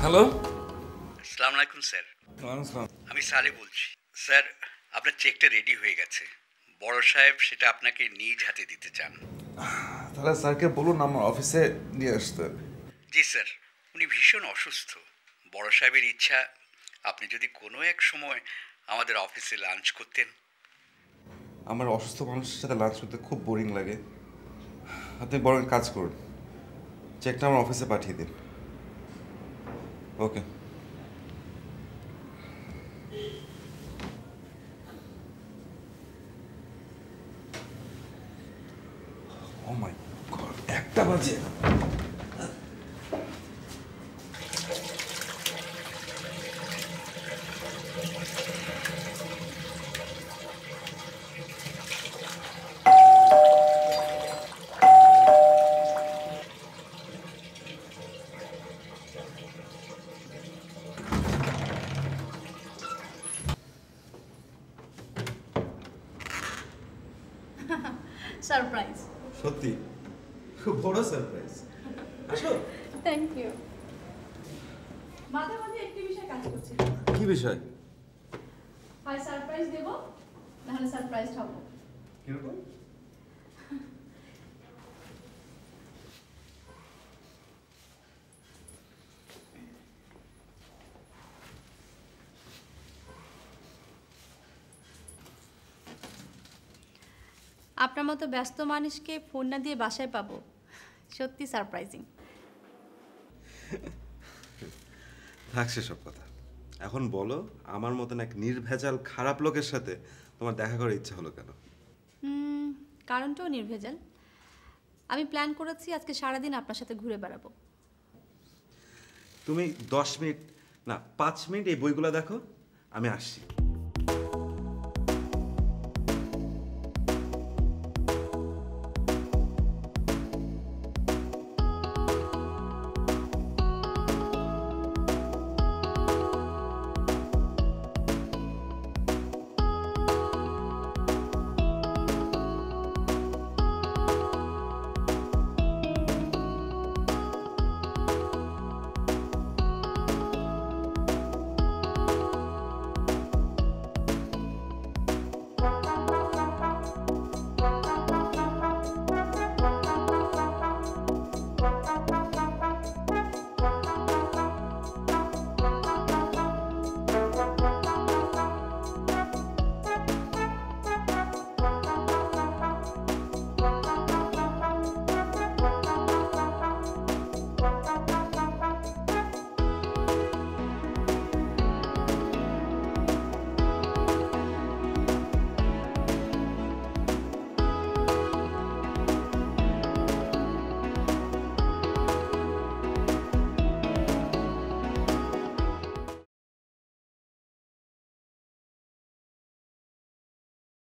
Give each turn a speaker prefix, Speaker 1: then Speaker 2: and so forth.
Speaker 1: Hello,
Speaker 2: আসসালামু আলাইকুম sir.
Speaker 1: ওয়ালাইকুম।
Speaker 2: আমি সালে বলছি। স্যার, আপনার চেকটা রেডি হয়ে গেছে। বড় সাহেব সেটা আপনাকে নিজ হাতে দিতে চান।
Speaker 1: তাহলে স্যারকে বলুন আমার অফিসে নিয়ে আসতে।
Speaker 2: জি স্যার, উনি ভীষণ অসুস্থ। বড় সাহেবের ইচ্ছা আপনি যদি কোনো এক সময় আমাদের অফিসে লাঞ্চ করতেন।
Speaker 1: আমার অসুস্থ মানুষের সাথে লাঞ্চ করতে খুব বোরিং লাগে। আপনি বরং কাজ করুন, চেকটা আমার অফিসে পাঠিয়ে দিন। ওকে। ও মাই গড, 1টা বাজে।
Speaker 3: সারপ্রাইজ।
Speaker 1: সত্যি খুব বড় সারপ্রাইজ। আসো।
Speaker 3: Thank you. মাঝে মাঝে একটি বিষয় কাজ করছে।
Speaker 1: কি বিষয়?
Speaker 3: হয় সারপ্রাইজ দেব, নাহলে সারপ্রাইজ হব।
Speaker 1: কিরকম?
Speaker 3: আপনার মতো ব্যস্ত মানুষকে ফোন না দিয়ে বাসায় পাবো, সত্যি সারপ্রাইজিং।
Speaker 1: থাকছে সব কথা। এখন বলো, আমার মতন এক নির্ভেজাল খারাপ লোকের সাথে তোমার দেখা করার ইচ্ছা হলো কেন?
Speaker 3: কারণটাও নির্ভেজাল। আমি প্ল্যান করেছি আজকে সারাদিন আপনার সাথে ঘুরে বেড়াবো।
Speaker 1: তুমি 10 মিনিট না 5 মিনিট এই বইগুলো দেখো, আমি আসছি।